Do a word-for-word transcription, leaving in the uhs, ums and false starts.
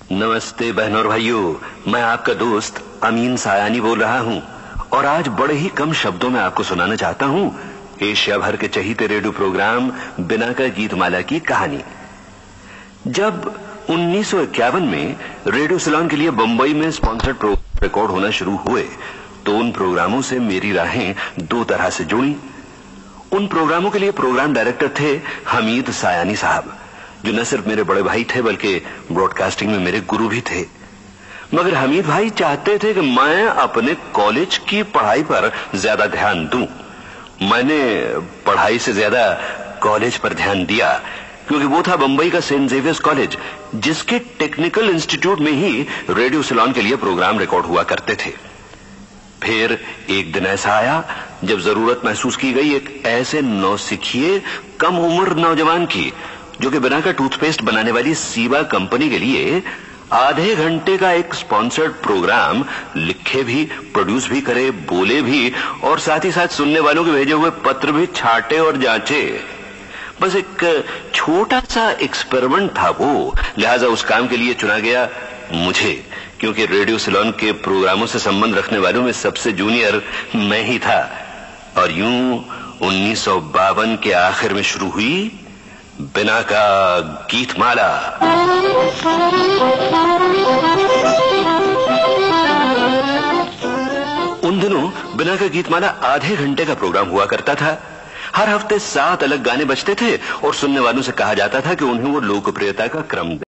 नमस्ते बहनों और भाइयों, मैं आपका दोस्त अमीन सायानी बोल रहा हूं और आज बड़े ही कम शब्दों में आपको सुनाना चाहता हूं एशिया भर के चहीते रेडियो प्रोग्राम बिना का गीतमाला की कहानी। जब उन्नीस सौ इक्यावन में रेडियो सिलोन के लिए बंबई में स्पॉन्सर्ड प्रोग्राम रिकॉर्ड होना शुरू हुए तो उन प्रोग्रामों से मेरी राहें दो तरह से जुड़ी। उन प्रोग्रामों के लिए प्रोग्राम डायरेक्टर थे हमीद सायानी साहब, जो न सिर्फ मेरे बड़े भाई थे बल्कि ब्रॉडकास्टिंग में मेरे गुरु भी थे। मगर हमीद भाई चाहते थे कि मैं अपने कॉलेज की पढ़ाई पर ज्यादा ध्यान दूं। मैंने पढ़ाई से ज्यादा कॉलेज पर ध्यान दिया, क्योंकि वो था बंबई का सेंट जेवियर्स कॉलेज, जिसके टेक्निकल इंस्टीट्यूट में ही रेडियो सिलोन के लिए प्रोग्राम रिकॉर्ड हुआ करते थे। फिर एक दिन ऐसा आया जब जरूरत महसूस की गई एक ऐसे नौसिखिए कम उम्र नौजवान की, जो कि बिना का टूथपेस्ट बनाने वाली सीबा कंपनी के लिए आधे घंटे का एक स्पॉन्सर्ड प्रोग्राम लिखे भी, प्रोड्यूस भी करे, बोले भी और साथ ही साथ सुनने वालों के भेजे हुए पत्र भी छाटे और जांचे। बस एक छोटा सा एक्सपेरिमेंट था वो, लिहाजा उस काम के लिए चुना गया मुझे, क्योंकि रेडियो सिलोन के प्रोग्रामों से संबंध रखने वालों में सबसे जूनियर मैं ही था। और यूं उन्नीस सौ बावन के आखिर में शुरू हुई बिना का गीतमाला। उन दिनों बिना का गीतमाला आधे घंटे का प्रोग्राम हुआ करता था। हर हफ्ते सात अलग गाने बजते थे और सुनने वालों से कहा जाता था कि उन्हें वो लोकप्रियता का क्रम